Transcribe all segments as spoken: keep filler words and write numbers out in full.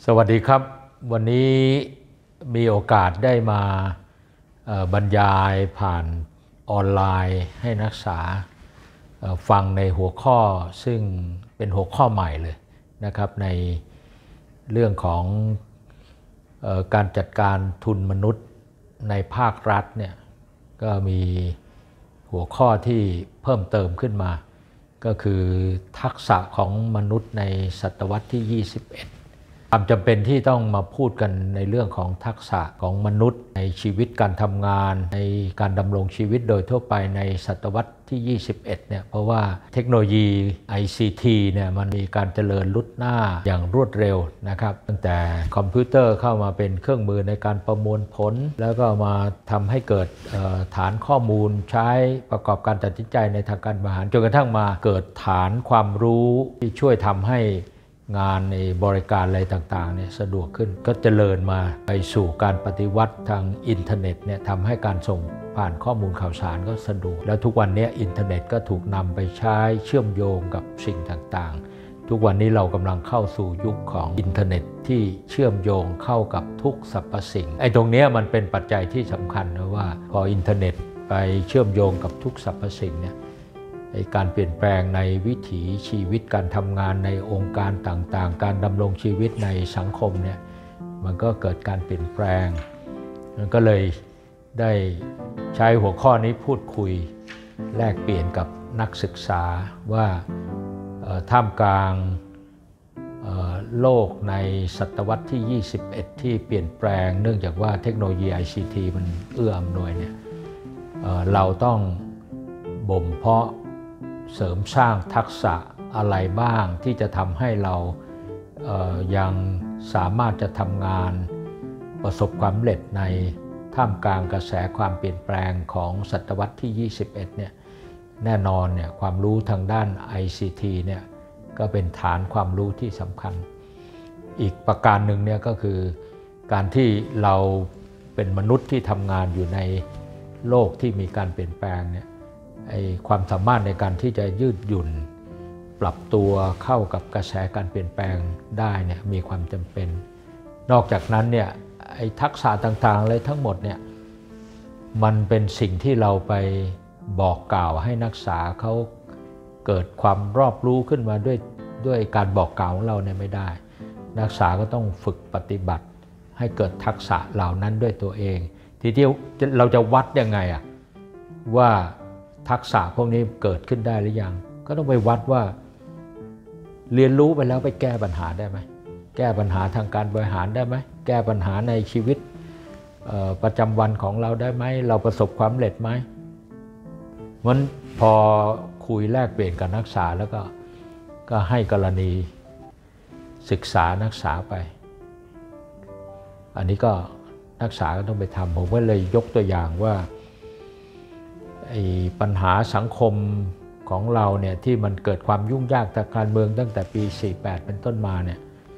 สวัสดีครับวันนี้มีโอกาสได้มาบรรยายผ่านออนไลน์ให้นักศึกษาฟังในหัวข้อซึ่งเป็นหัวข้อใหม่เลยนะครับในเรื่องของการจัดการทุนมนุษย์ในภาครัฐเนี่ยก็มีหัวข้อที่เพิ่มเติมขึ้นมาก็คือทักษะของมนุษย์ในศตวรรษที่ยี่สิบเอ็ดความจำเป็นที่ต้องมาพูดกันในเรื่องของทักษะของมนุษย์ในชีวิตการทำงานในการดำรงชีวิตโดยทั่วไปในศตวรรษที่ยี่สิบเอ็ดเนี่ยเพราะว่าเทคโนโลยี ไอ ซี ที เนี่ยมันมีการเจริญรุดหน้าอย่างรวดเร็วนะครับตั้งแต่คอมพิวเตอร์เข้ามาเป็นเครื่องมือในการประมวลผลแล้วก็มาทำให้เกิดฐานข้อมูลใช้ประกอบการตัดสินใจในทางการบริหารจนกระทั่งมาเกิดฐานความรู้ที่ช่วยทำให้งานในบริการอะไรต่างๆเนี่ยสะดวกขึ้นก็เจริญมาไปสู่การปฏิวัติทางอินเทอร์เน็ตเนี่ยทำให้การส่งผ่านข้อมูลข่าวสารก็สะดวกแล้วทุกวันนี้อินเทอร์เน็ตก็ถูกนำไปใช้เชื่อมโยงกับสิ่งต่างๆทุกวันนี้เรากำลังเข้าสู่ยุคของอินเทอร์เน็ตที่เชื่อมโยงเข้ากับทุกสรรพสิ่งไอ้ตรงนี้มันเป็นปัจจัยที่สำคัญนะว่าพออินเทอร์เน็ตไปเชื่อมโยงกับทุกสรรพสิ่งเนี่ยการเปลี่ยนแปลงในวิถีชีวิตการทำงานในองค์การต่างๆการดำรงชีวิตในสังคมเนี่ยมันก็เกิดการเปลี่ยนแปลงมันก็เลยได้ใช้หัวข้อนี้พูดคุยแลกเปลี่ยนกับนักศึกษาว่าท่ามกลางโลกในศตวรรษที่ยี่สิบเอ็ดที่เปลี่ยนแปลงเนื่องจากว่าเทคโนโลยี ไอ ซี ที มันเอื้ออำนวยเนี่ยเราต้องบ่มเพาะเสริมสร้างทักษะอะไรบ้างที่จะทำให้เราเอ่อยังสามารถจะทำงานประสบความสำเร็จในท่ามกลางกระแสความเปลี่ยนแปลงของศตวรรษที่ยี่สิบเอ็ดเนี่ยแน่นอนเนี่ยความรู้ทางด้าน ไอ ซี ที เนี่ยก็เป็นฐานความรู้ที่สำคัญอีกประการหนึ่งเนี่ยก็คือการที่เราเป็นมนุษย์ที่ทำงานอยู่ในโลกที่มีการเปลี่ยนแปลงเนี่ยความสามารถในการที่จะยืดหยุ่นปรับตัวเข้ากับกระแสการเปลี่ยนแปลงได้เนี่ยมีความจำเป็นนอกจากนั้นเนี่ยไอ้ทักษะต่างๆเลยทั้งหมดเนี่ยมันเป็นสิ่งที่เราไปบอกกล่าวให้นักศึกษาเขาเกิดความรอบรู้ขึ้นมาด้วยด้วยการบอกกล่าวของเราเนี่ยไม่ได้นักศึกษาก็ต้องฝึกปฏิบัติให้เกิดทักษะเหล่านั้นด้วยตัวเองทีเดียวเราจะวัดยังไงอะว่าทักษะพวกนี้เกิดขึ้นได้หรือยังก็ต้องไปวัดว่าเรียนรู้ไปแล้วไปแก้ปัญหาได้ไหมแก้ปัญหาทางการบริหารได้ไหมแก้ปัญหาในชีวิตประจำวันของเราได้ไหมเราประสบความสำเร็จไหมมันพอคุยแลกเปลี่ยนกับนักศึกษาแล้วก็ก็ให้กรณีศึกษานักศึกษาไปอันนี้ก็นักศึกษาก็ต้องไปทำผมก็เลยยกตัวอย่างว่าปัญหาสังคมของเราเนี่ยที่มันเกิดความยุ่งยากทางการเมืองตั้งแต่ปีสี่สิบแปดเป็นต้นมาเนี่ย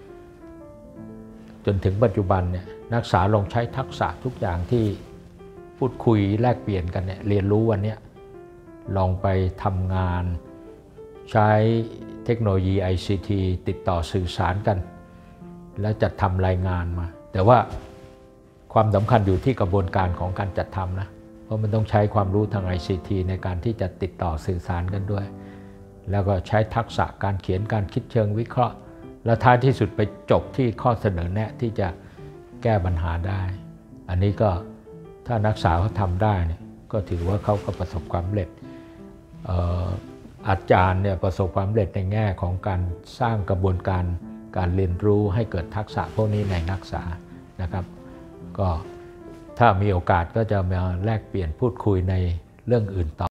จนถึงปัจจุบันเนี่ยนักศึกษาลองใช้ทักษะทุกอย่างที่พูดคุยแลกเปลี่ยนกันเนี่ยเรียนรู้วันนี้ลองไปทำงานใช้เทคโนโลยี ไอ ซี ที ติดต่อสื่อสารกันแล้วจัดทำรายงานมาแต่ว่าความสำคัญอยู่ที่กระบวนการของการจัดทำนะเพราะมันต้องใช้ความรู้ทาง ไอ ซี ที ในการที่จะติดต่อสื่อสารกันด้วยแล้วก็ใช้ทักษะการเขียนการคิดเชิงวิเคราะห์และท้ายที่สุดไปจบที่ข้อเสนอแนะที่จะแก้ปัญหาได้อันนี้ก็ถ้านักศึกษาเขาทำได้เนี่ยก็ถือว่าเขาก็ประสบความสำเร็จอาจารย์เนี่ยประสบความสำเร็จในแง่ของการสร้างกระบวนการการเรียนรู้ให้เกิดทักษะพวกนี้ในนักศึกษานะครับก็ถ้ามีโอกาสก็จะมาแลกเปลี่ยนพูดคุยในเรื่องอื่นต่อ